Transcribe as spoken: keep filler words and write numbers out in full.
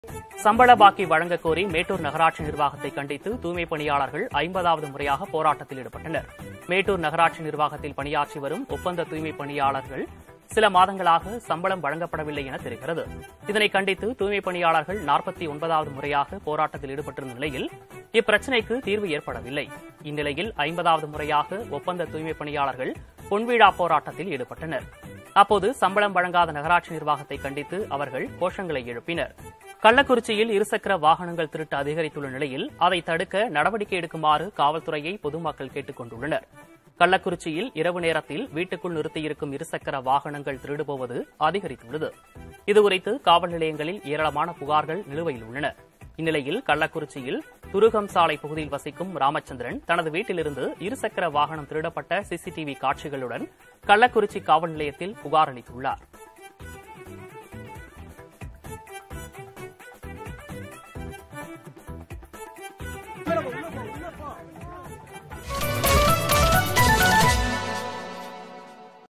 சம்பள பாக்கி வழங்கக் கோரி மேட்டூர் நகராட்சி நிர்வாகத்தை கண்டித்து தூய்மைப் பணியாளர்கள் ஐம்பதாவது முறையாக போராட்டத்தில் ஈடுபட்டனர். மேட்டூர் நகராட்சி நிர்வாகத்தில் பணியாற்றி வரும் ஒப்பந்த தூய்மைப் பணியாளர்கள் சில மாதங்களாக சம்பளம் வழங்கப்படவில்லை என தெரிகிறது. இதனை கண்டித்து தூய்மைப் பணியாளர்கள் நாற்பத்தி ஒன்பதாவது முறையாக போராட்டத்தில் ஈடுபட்டிருந்த நிலையில் இப்பிரச்சினைக்கு தீர்வு ஏற்படவில்லை. இந்நிலையில் ஐம்பதாவது முறையாக ஒப்பந்த தூய்மைப் பணியாளர்கள் பொன்விழா போராட்டத்தில் ஈடுபட்டனர். அப்போது சம்பளம் வழங்காத நகராட்சி நிர்வாகத்தை கண்டித்து அவர்கள் கோஷங்களை எழுப்பினர். கள்ளக்குறிச்சியில் இருசக்கர வாகனங்கள் திருட்டு அதிகரித்துள்ள நிலையில் அதை தடுக்க நடவடிக்கை எடுக்குமாறு காவல்துறையை பொதுமக்கள் கேட்டுக் கொண்டுள்ளனர். கள்ளக்குறிச்சியில் இரவு நேரத்தில் வீட்டுக்குள் நிறுத்தியிருக்கும் இருசக்கர வாகனங்கள் திருடுபோவது அதிகரித்துள்ளது. இதுகுறித்து காவல் நிலையங்களில் ஏராளமான புகார்கள் நிலுவையில் உள்ளன. இந்நிலையில் கள்ளக்குறிச்சியில் துருகம் சாலை பகுதியில் வசிக்கும் ராமச்சந்திரன் தனது வீட்டிலிருந்து இருசக்கர வாகனம் திருடப்பட்ட சிசிடிவி காட்சிகளுடன் கள்ளக்குறிச்சி காவல் நிலையத்தில் புகார் அளித்துள்ளார்.